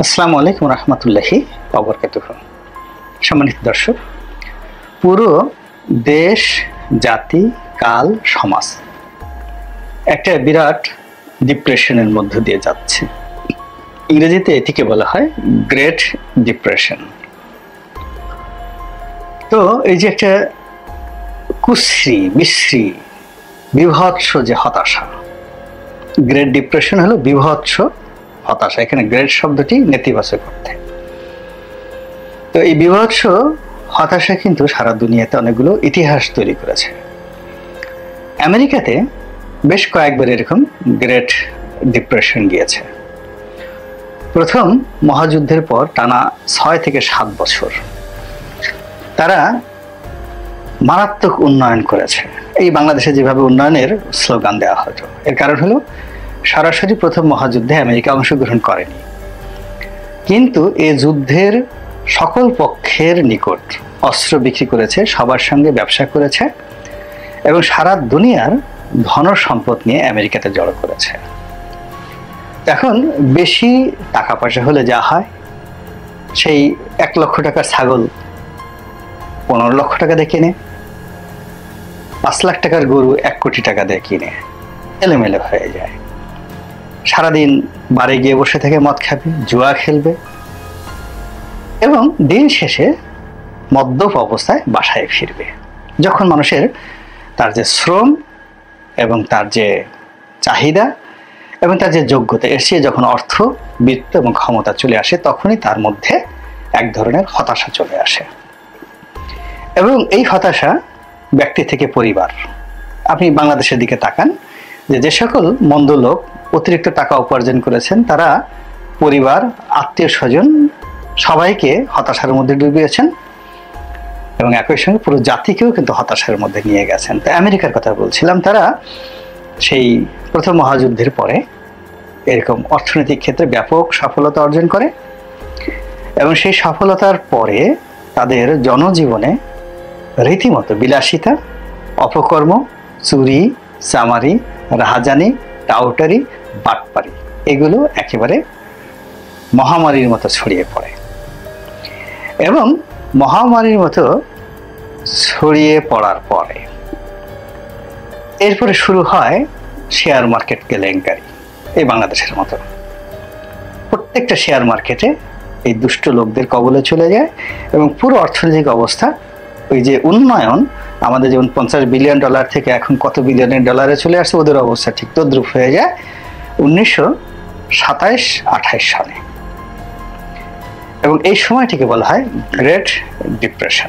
আসসালামু আলাইকুম রহমতুল্লাহি ওয়া সম্মানিত দর্শক, পুরো দেশ, জাতি, কাল, সমাজ একটা বিরাট ডিপ্রেশনের মধ্য দিয়ে যাচ্ছে। ইংরেজিতে এটিকে বলা হয় গ্রেট ডিপ্রেশন। তো এই যে একটা কুশ্রী, বিশ্রী, বিভৎস যে হতাশা, গ্রেট ডিপ্রেশন হলো বিভৎস হতাশা। এখানে গ্রেট শব্দটি নেতিবাচক অর্থে। তো এই বিভৎস হতাশা কিন্তু সারা দুনিয়াতে অনেকগুলো ইতিহাস তৈরি করেছে। আমেরিকাতে বেশ কয়েকবার এরকম গ্রেট ডিপ্রেশন গিয়েছে। প্রথম মহাযুদ্ধের পর টানা 6 থেকে 7 বছর তারা মারাত্মক উন্নয়ন করেছে। এই বাংলাদেশে যেভাবে উন্নয়নের স্লোগান দেওয়া হতো, এর কারণ হলো সরাসরি প্রথম মহাযুদ্ধে আমেরিকা অংশগ্রহণ করেনি, কিন্তু এ যুদ্ধের সকল পক্ষের নিকট অস্ত্র বিক্রি করেছে, সবার সঙ্গে ব্যবসা করেছে এবং সারা দুনিয়ার ধন সম্পদ নিয়ে আমেরিকাতে জড়ো করেছে। এখন বেশি টাকা পয়সা হলে যা হয়, সেই 1 লক্ষ টাকার ছাগল 15 লক্ষ টাকা দিয়ে কিনে, 5 লাখ টাকার গরু 1 কোটি টাকা দিয়ে কিনে, এলোমেলো হয়ে যায়। সারাদিন বারে গিয়ে বসে থেকে মদ খাবে, জুয়া খেলবে এবং দিন শেষে মদ্যপ অবস্থায় বাসায় ফিরবে। যখন মানুষের তার যে শ্রম এবং তার যে চাহিদা এবং তার যে যোগ্যতা, এর চেয়ে যখন অর্থ, বৃত্ত এবং ক্ষমতা চলে আসে, তখনই তার মধ্যে এক ধরনের হতাশা চলে আসে। এবং এই হতাশা ব্যক্তি থেকে পরিবার, আপনি বাংলাদেশের দিকে তাকান, যে সকল মন্দ লোক অতিরিক্ত টাকা উপার্জন করেছেন, তারা পরিবার, আত্মীয় স্বজন সবাইকে হতাশার মধ্যে ডুবিয়েছেন এবং একই সঙ্গে পুরো জাতিকেও কিন্তু হতাশার মধ্যে নিয়ে গেছেন। তো আমেরিকার কথা বলছিলাম, তারা সেই প্রথম মহাযুদ্ধের পরে এরকম অর্থনৈতিক ক্ষেত্রে ব্যাপক সফলতা অর্জন করে এবং সেই সফলতার পরে তাদের জনজীবনে রীতিমতো বিলাসিতা, অপকর্ম, চুরি, চামারি, রাহাজানি, টাউটারি, বাটপারি এগুলো একেবারে মহামারীর মতো ছড়িয়ে পড়ে। এবং মহামারীর মতো ছড়িয়ে পড়ার পরে এরপরে শুরু হয় শেয়ার মার্কেট কেলেঙ্কারি। এই বাংলাদেশের মতো প্রত্যেকটা শেয়ার মার্কেটে এই দুষ্ট লোকদের কবলে চলে যায় এবং পুরো অর্থনৈতিক অবস্থা, ওই যে উন্নয়ন, আমাদের যেমন $50 বিলিয়ন থেকে এখন কত বিলিয়নের ডলারে চলে আসছে, ওদের অবস্থা ঠিক তদ্রুপ হয়ে যায় 1927-28 সালে। এবং এই সময়টিকে বলা হয় গ্রেট ডিপ্রেশন।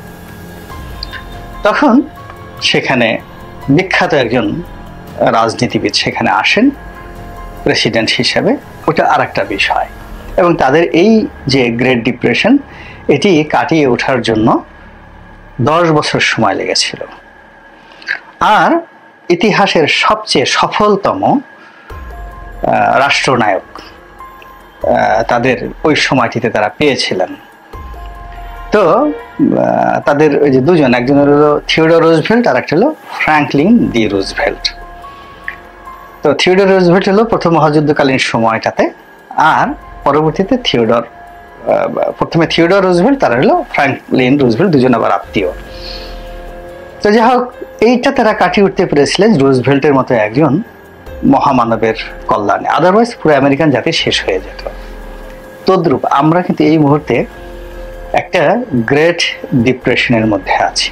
তখন সেখানে বিখ্যাত একজন রাজনীতিবিদ সেখানে আসেন প্রেসিডেন্ট হিসেবে, ওটা আর একটা বিষয়। এবং তাদের এই যে গ্রেট ডিপ্রেশন, এটি কাটিয়ে ওঠার জন্য 10 বছর সময় লেগেছিল। আর ইতিহাসের সবচেয়ে সফলতম রাষ্ট্রনায়ক তাদের ওই সময়টিতে তারা পেয়েছিলেন। তো তাদের ওই যে দুজন, একজন হলো থিওডর রুজভেল্ট আর একটা হলো ফ্র্যাঙ্কলিন ডি রুজভেল্ট। তো থিওডর রুজভেল্ট হলো প্রথম মহাযুদ্ধকালীন সময়টাতে, আর পরবর্তীতে প্রথমে থিওডর রুজভেল্ট, তারা হলো ফ্র্যাঙ্কলিন রুজভেল্ট, দুজন আবার আত্মীয়। তো যাই হোক, এইটা তারা কাটিয়ে উঠতে পেরেছিলেন রুজভেল্টের মতো একজন মহামানবের কল্যাণে, আদারওয়াইজ পুরো আমেরিকান জাতি শেষ হয়ে যেত। তদ্রূপ আমরা কিন্তু এই মুহূর্তে একটা গ্রেট ডিপ্রেশনের মধ্যে আছি।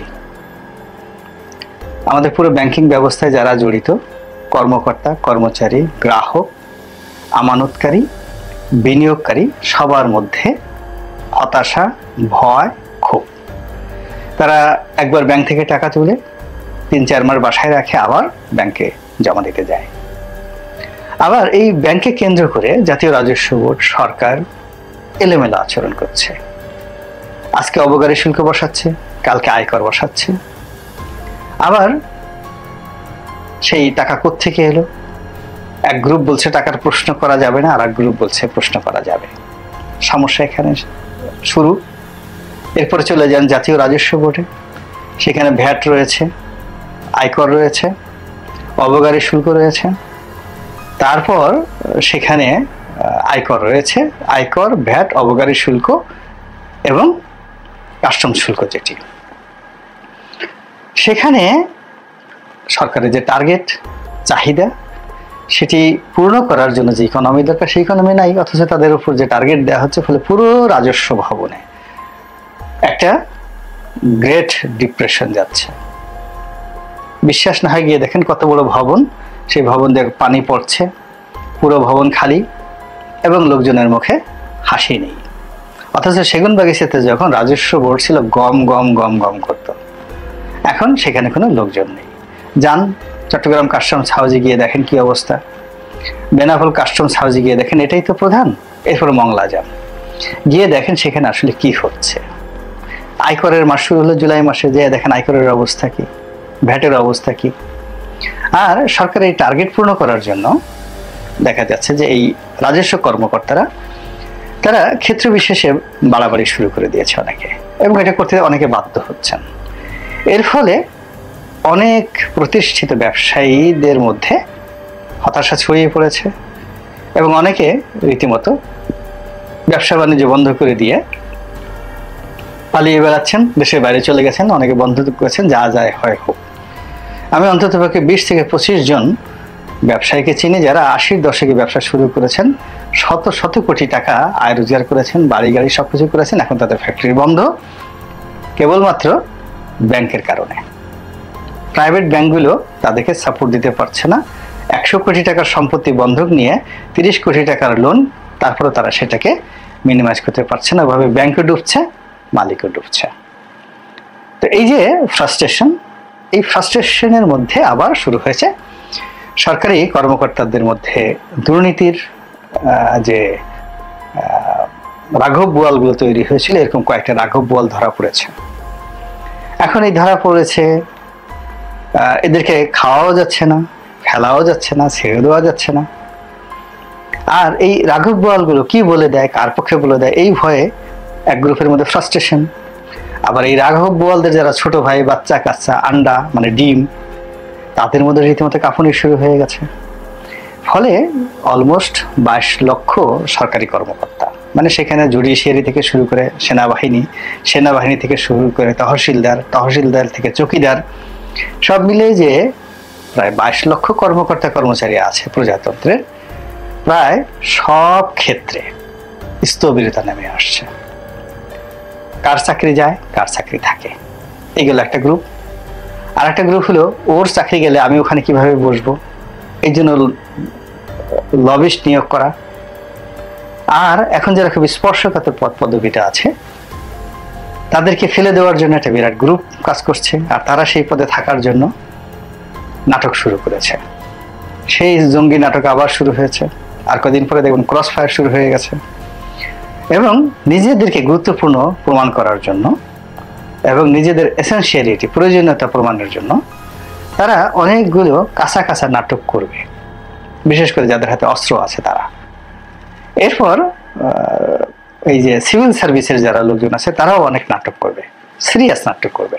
আমাদের পুরো ব্যাংকিং ব্যবস্থায় যারা জড়িত, কর্মকর্তা, কর্মচারী, গ্রাহক, আমানতকারী, বিনিয়োগকারী, সবার মধ্যে হতাশা, ভয়, ক্ষোভ। তারা একবার ব্যাংক থেকে টাকা তুলে 3-4 মাস বাসায় রাখে, আবার ব্যাংকে জমা দিতে যায়। আবার এই ব্যাংকে কেন্দ্র করে জাতীয় রাজস্ব বোর্ড, সরকার এলোমেলো আচরণ করছে। আজকে অবকারী শুল্ক বসাচ্ছে, কালকে আয়কর বসাচ্ছে। আবার সেই টাকা কোত্থেকে এলো, এক গ্রুপ বলছে টাকার প্রশ্ন করা যাবে না, আর এক গ্রুপ বলছে প্রশ্ন করা যাবে। সমস্যা এখানে শুরু। এরপরে চলে যান জাতীয় রাজস্ব বোর্ডে, সেখানে ভ্যাট রয়েছে, আয়কর রয়েছে, অবকারী শুল্ক রয়েছে। তারপর সেখানে আয়কর রয়েছে, আয়কর, ভ্যাট, অবকারী শুল্ক এবং কাস্টম শুল্ক যেটি, সেখানে সরকারের যে টার্গেট চাহিদা সেটি পূর্ণ করার জন্য যে ইকোনমি দরকার সেই ইকোনমি নাই, অথচ তাদের উপর যে টার্গেট দেওয়া হচ্ছে ফলে পুরো রাজস্ব ভবনে একটা গ্রেট ডিপ্রেশন যাচ্ছে। বিশ্বাস না হয় গিয়ে দেখেন কত বড় ভবন, সেই ভবন দিয়ে পানি পড়ছে, পুরো ভবন খালি এবং লোকজনের মুখে হাসি নেই। অথচ সেগুনবাগিচাতে যখন রাজস্ব বোর্ড ছিল গম গম গম গম করত, এখন সেখানে কোনো লোকজন নেই। যান চট্টগ্রাম কাস্টমস হাউসে গিয়ে দেখেন কি অবস্থা, বেনাপোল কাস্টমস হাউসে গিয়ে দেখেন এটাই তো প্রধান, এরপর মংলা যান, গিয়ে দেখেন সেখানে আসলে কি হচ্ছে। আয়করের মাস শুরু হলো জুলাই মাসে, যেয়ে দেখেন আয়করের অবস্থা কি, ভ্যাটের অবস্থা কি। আর সরকার এই টার্গেট পূর্ণ করার জন্য দেখা যাচ্ছে যে এই রাজস্ব কর্মকর্তারা তারা ক্ষেত্র বিশেষে বাড়াবাড়ি শুরু করে দিয়েছে অনেকে, এবং এটা করতে অনেকে বাধ্য হচ্ছেন। এর ফলে অনেক প্রতিষ্ঠিত ব্যবসায়ীদের মধ্যে হতাশা ছড়িয়ে পড়েছে এবং অনেকে রীতিমতো ব্যবসা বাণিজ্য বন্ধ করে দিয়ে পালিয়ে বেড়াচ্ছেন, দেশের বাইরে চলে গেছেন, অনেকে বন্ধ করেছেন, যা যায় হয় হোক। আমি অন্ততপক্ষে 20 থেকে 25 জন ব্যবসায়ীকে চিনি যারা 80-র দশকে ব্যবসা শুরু করেছেন, শত শত কোটি টাকা আয় রোজগার করেছেন, বাড়ি গাড়ি সবকিছু করেছেন, এখন তাদের ফ্যাক্টরি বন্ধ কেবলমাত্র ব্যাংকের কারণে। প্রাইভেট ব্যাংকগুলো তাদেরকে সাপোর্ট দিতে পারছে না। 100 কোটি টাকার সম্পত্তি বন্ধক নিয়ে 30 কোটি টাকার লোন, তারপরে তারা সেটাকে মিনিমাইজ করতে পারছে না, ওভাবে ব্যাংকও ডুবছে, মালিকও ডুবছে। তো এই যে ফ্রাস্ট্রেশন, এই ফ্রাস্ট্রেশনের মধ্যে আবার শুরু হয়েছে সরকারি কর্মকর্তাদের মধ্যে দুর্নীতির যে রাঘব বোয়ালগুলো তৈরি হয়েছিল, এরকম কয়েকটা রাঘব বোয়াল ধরা পড়েছে। এখন এই ধরা পড়েছে, এদেরকে খাওয়াও যাচ্ছে না, ফেলাও যাচ্ছে না, ছেড়ে দেওয়া যাচ্ছে না। আর এই রাঘব বোয়ালগুলো কি বলে দেয়, কার পক্ষে বলে দেয়, এই ভয়ে এক গ্রুপের মধ্যে ফ্রাস্ট্রেশন। আবার এই রাঘব বোয়ালদের যারা ছোট ভাই, বাচ্চা কাচ্চা, আন্ডা মানে ডিম, তাদের মধ্যে রীতিমতো কাঁপুনি শুরু হয়ে গেছে। ফলে অলমোস্ট 22 লক্ষ সরকারি কর্মকর্তা, মানে সেখানে জুডিশিয়ারি থেকে শুরু করে সেনাবাহিনী থেকে শুরু করে তহসিলদার থেকে চৌকিদার, সব মিলে যে প্রায় 22 লক্ষ কর্মকর্তা কর্মচারী আছে প্রজাতন্ত্রের, প্রায় সব ক্ষেত্রে স্থবিরতা নেমে আসছে। কার চাকরি যায়, কার চাকরি থাকে, এগুলো একটা গ্রুপ। আর একটা গ্রুপ হলো ওর চাকরি গেলে আমি ওখানে কিভাবে বসবো, এই জন্য লবিস্ট নিয়োগ করা। আর এখন যারা খুব স্পর্শকাতর পদ পদবিটা আছে তাদেরকে ফেলে দেওয়ার জন্য একটা বিরাট গ্রুপ কাজ করছে, আর তারা সেই পদে থাকার জন্য নাটক শুরু করেছে। সেই জঙ্গি নাটক আবার শুরু হয়েছে, আর কদিন পরে দেখুন ক্রস ফায়ার শুরু হয়ে গেছে। এবং নিজেদেরকে গুরুত্বপূর্ণ প্রমাণ করার জন্য এবং নিজেদের এসেনশিয়ালিটি, প্রয়োজনীয়তা প্রমাণের জন্য তারা অনেকগুলো কাঁচা কাঁচা নাটক করবে, বিশেষ করে যাদের হাতে অস্ত্র আছে তারা। এরপর এই যে সিভিল সার্ভিসের যারা লোকজন আছে তারাও অনেক নাটক করবে, সিরিয়াস নাটক করবে।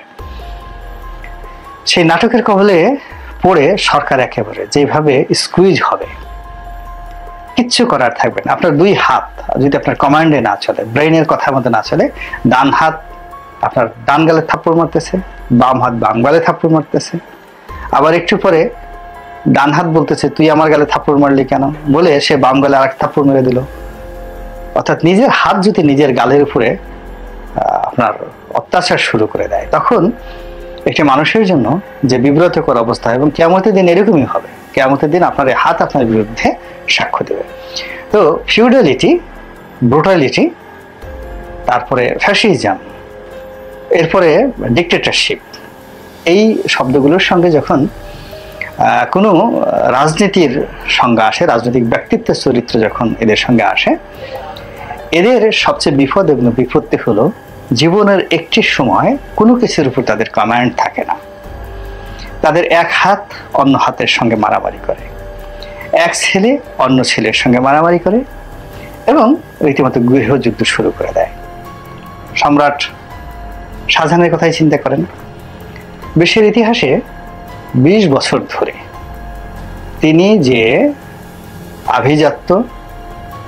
সেই নাটকের কবলে পড়ে সরকার একেবারে যেভাবে স্কুইজ হবে, কিচ্ছু করার থাকবে না। আপনার দুই হাত যদি আপনার কমান্ডে না চলে, ব্রেইনের কথা মতো না চলে, ডান হাত আপনার ডান গালে থাপ্পড় মারতেছে, বাম হাত বাম গালে থাপ্পড় মারতেছে, আবার একটু পরে ডান হাত বলতেছে তুই আমার গালে থাপ্পড় মারলি কেন, বলে সে বাম গালে আরেক থাপ্পড় মেরে দিল। অর্থাৎ নিজের হাত যদি নিজের গালের উপরে আপনার অত্যাচার শুরু করে দেয়, তখন একটি মানুষের জন্য যে বিব্রতকর অবস্থা, এবং কিয়ামতের দিন এরকমই হবে। কিয়ামতের দিন আপনার হাত আপনার বিরুদ্ধে সাক্ষ্য দেবে। তো ফিউডালিটি, ব্রুটালিটি, তারপরে ফ্যাসিজম, এরপরে ডিক্টেটরশিপ, এই শব্দগুলোর সঙ্গে যখন কোনো রাজনীতির সংজ্ঞা আসে, রাজনৈতিক ব্যক্তিত্বের চরিত্র যখন এদের সঙ্গে আসে, এদের সবচেয়ে বিপদ এবং বিপত্তি হলো জীবনের একটি সময় কোনো কিছুর উপর তাদের কমান্ড থাকে না। তাদের এক হাত অন্য হাতের সঙ্গে মারামারি করে, এক ছেলে অন্য ছেলের সঙ্গে মারামারি করে এবং রীতিমতো গৃহযুদ্ধ শুরু করে দেয়। সম্রাট শাহজাহানের কথাই চিন্তা করেন, বিশ্বের ইতিহাসে 20 বছর ধরে তিনি যে আভিজাত্য,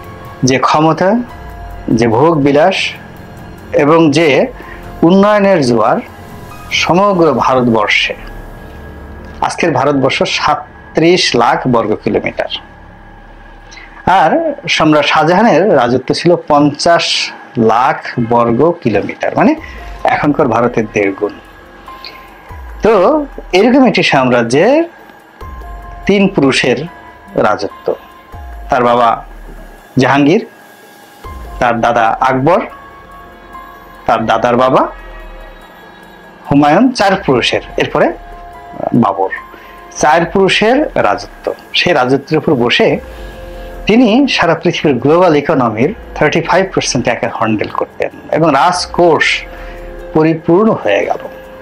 যে ক্ষমতা, যে ভোগ বিলাস এবং যে উন্নয়নের জোয়ার সমগ্র ভারতবর্ষে, আজকের ভারতবর্ষ 37 লাখ বর্গ কিলোমিটার, আর সম্রাট শাহজাহানের রাজত্ব ছিল 50 লাখ বর্গ কিলোমিটার, মানে এখনকার ভারতের 1.5 গুণ। তো এরকম একটি সাম্রাজ্যের 3 পুরুষের রাজত্ব, তার বাবা জাহাঙ্গীর, তার দাদা আকবর, তার দাদার বাবা হুমায়ুন, 4 পুরুষের, এরপরে বাবর, 4 পুরুষের রাজত্ব। সেই রাজত্বের উপর বসে তিনি সারা পৃথিবীর গ্লোবাল ইকোনমির 35% একা হ্যান্ডেল করতেন এবং রাজকোষ পরিপূর্ণ হয়ে গেল।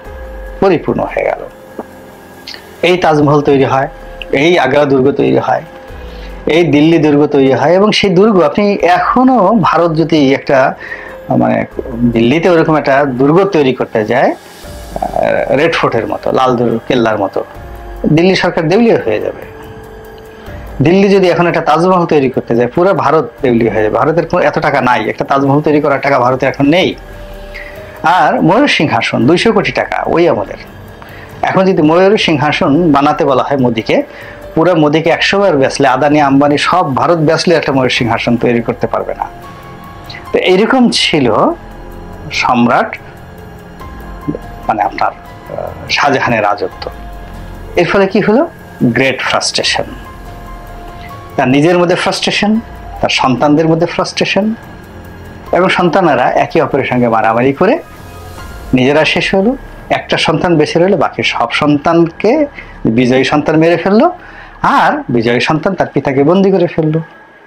এই তাজমহল তৈরি হয়, এই আগ্রা দুর্গ তৈরি হয়, এই দিল্লি দুর্গ তৈরি হয়, এবং সেই দুর্গ আপনি এখনো ভারত যদি একটা মানে দিল্লিতে ওরকম একটা দুর্গ তৈরি করতে যায় রেড ফোর্টের মতো, লাল কেল্লার মতো, দিল্লি সরকার দেউলিয়া হয়ে যাবে। দিল্লি যদি এখন একটা তাজমহল তৈরি করতে যায়, পুরো ভারত দেউলিয়া হয়ে যাবে। ভারতের এত টাকা নাই, একটা তাজমহল তৈরি করার টাকা ভারতের এখন নেই। আর ময়ূর সিংহাসন 200 কোটি টাকা ওই আমাদের। এখন যদি ময়ূর সিংহাসন বানাতে বলা হয় মোদিকে, পুরো মোদিকে 100 বার বেচলে, আদানি আম্বানি সব ভারত বেচলে একটা ময়ূর সিংহাসন তৈরি করতে পারবে না। তো এইরকম ছিল সম্রাট মানে আপনার শাহজাহানের রাজত্ব। এর ফলে কি হলো? গ্রেট ফ্রাস্ট্রেশন, তার নিজের মধ্যে ফ্রাস্ট্রেশন, তার সন্তানদের মধ্যে ফ্রাস্ট্রেশন, এবং সন্তানেরা একে অপরের সঙ্গে মারামারি করে নিজেরা শেষ হলো। একটা সন্তান বেঁচে রইলো, বাকি সব সন্তানকে বিজয়ী সন্তান মেরে ফেললো, আর বিজয়ী সন্তান তার পিতাকে বন্দী করে ফেললো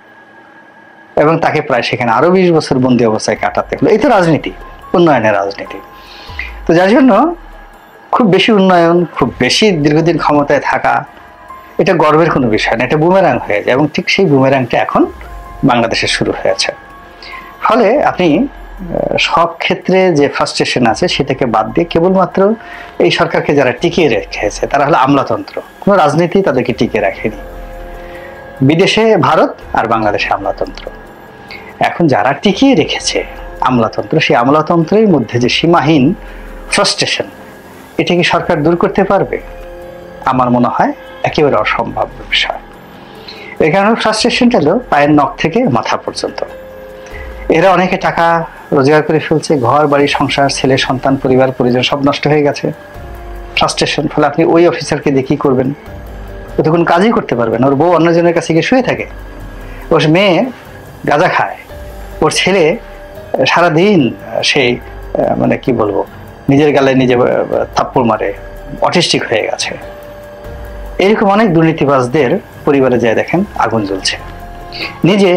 এবং তাকে প্রায় সেখানে আরো 20 বছর বন্দী অবস্থায় কাটাতে হলো। এই তো রাজনীতি, উন্নয়নের রাজনীতি। তো যার জন্য খুব বেশি উন্নয়ন, খুব বেশি দীর্ঘদিন ক্ষমতায় থাকা, এটা গর্বের কোনো বিষয় না, এটা বুমেরাং হয়ে যায়, এবং ঠিক সেই বুমেরাংটা এখন বাংলাদেশে শুরু হয়েছে। ফলে আপনি সব ক্ষেত্রে যে ফ্রাস্ট্রেশন আছে সেটাকে বাদ দিয়ে কেবলমাত্র এই সরকারকে যারা টিকিয়ে রেখেছে তারা হলো আমলাতন্ত্র, কোনো রাজনীতি তাদেরকে টিকিয়ে রাখেনি। বিদেশে ভারত আর বাংলাদেশে আমলাতন্ত্র। এখন যারা টিকিয়ে রেখেছে আমলাতন্ত্র, সেই আমলাতন্ত্রের মধ্যে যে সীমাহীন ফ্রাস্ট্রেশন, এটা কি সরকার দূর করতে পারবে? আমার মনে হয় একেবারে অসম্ভব বিষয়। এই কারণে ফ্রাস্ট্রেশনটা হলো পায়ের নখ থেকে মাথা পর্যন্ত। এরা অনেকে টাকা রোজগার করে ফেলছে, ঘর বাড়ি সংসার, ছেলে সন্তান, পরিবার পরিজন সব নষ্ট হয়ে গেছে। ফ্রাস্ট্রেশন, ফলে আপনি ওই অফিসারকে দিয়ে কি করবেন? ও তো কোনো কাজই করতে পারবে না। ওর বউ অন্যজনের কাছে গিয়ে শুয়ে থাকে, ওর মেয়ে গাঁজা খায়, ওর ছেলে সারাদিন সেই মানে কি বলবো, নিজের গালে নিজে থাপ্পড় মারে, অটিস্টিক হয়ে গেছে। এরকম অনেক দুর্নীতিবাজদের পরিবারে যায় দেখেন আগুন জ্বলছে, নিজে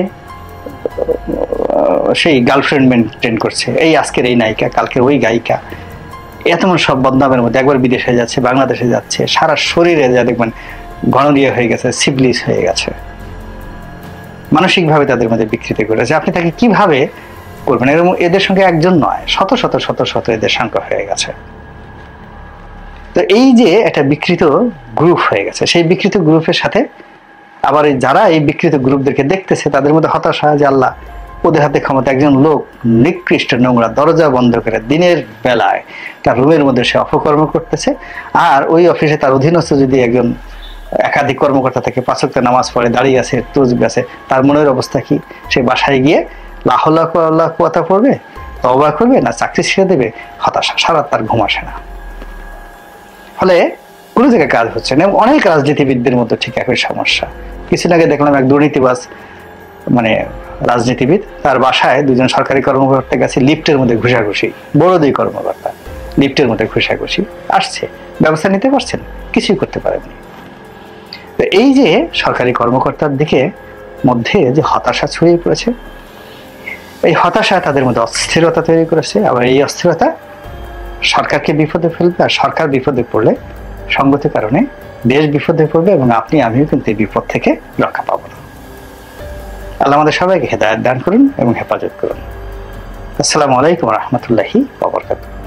সেই গার্লফ্রেন্ড মেনটেন করছে, এই আজকের এই নায়িকা, কালকের ওই গায়িকা, এত সব বদনামের মধ্যে একবার বিদেশে যাচ্ছে, বাংলাদেশে যাচ্ছে, সারা শরীরে যা দেখবেন গণরিয়া হয়ে গেছে, সিবলিস হয়ে গেছে, মানসিকভাবে তাদের মধ্যে বিকৃতি করেছে। আপনি তাকে কিভাবে করবেন? এরকম এদের সঙ্গে একজন নয়, শত শত শত শত এদের সংখ্যা হয়ে গেছে। তো এই যে একটা বিকৃত গ্রুপ হয়ে গেছে, সেই বিকৃত গ্রুপের সাথে আবার যারা এই বিকৃত গ্রুপদেরকে দেখতেছে তাদের মধ্যে হতাশা, যে আল্লাহ ওদের হাতে ক্ষমতা। একজন লোক নিকৃষ্ট নোংরা, দরজা বন্ধ করে দিনের বেলায় তার রুমের মধ্যে সে অপকর্ম করতেছে, আর ওই অফিসে তার অধীনস্থ যদি একজন একাধিক কর্মকর্তা থেকে 5 ওয়াক্ত নামাজ পড়ে দাঁড়িয়ে আছে, তসবিহ আছে, তার মনের অবস্থা কি? সে বাসায় গিয়ে লা হাওলা ওয়ালা কুওয়াতা পড়বে, তওবা করবে, না চাকরি ছেড়ে দেবে? হতাশা, সারা তার ঘুম আসে না। ফলে কোনো জায়গায় কাজ হচ্ছে না। অনেক রাজনীতিবিদদের মধ্যে ঠিক একই সমস্যা। কিছুদিন আগে দেখলাম এক দুর্নীতিবাজ মানে রাজনীতিবিদ, তার বাসায় 2জন সরকারি কর্মকর্তা গেছে, লিফটের মধ্যে ঘুষাঘুষি, বড় 2 কর্মকর্তা লিফটের মধ্যে ঘুষাঘুষি, আসছে, ব্যবস্থা নিতে পারছেন, কিছুই করতে পারেননি। তো এই যে সরকারি কর্মকর্তার দিকে মধ্যে যে হতাশা ছড়িয়ে পড়েছে, এই হতাশা তাদের মধ্যে অস্থিরতা তৈরি করেছে। আবার এই অস্থিরতা সরকারকে বিপদে ফেলবে, আর সরকার বিপদে পড়লে সঙ্গত কারণে দেশ বিপদে পড়বে, এবং আপনি আমিও কিন্তু এই বিপদ থেকে রক্ষা পাবো না। আল্লাহ আমাদের সবাইকে হেদায়েত দান করুন এবং হেফাজত করুন। আসসালামু আলাইকুম ওয়া রাহমাতুল্লাহি ওয়া বারাকাতুহু।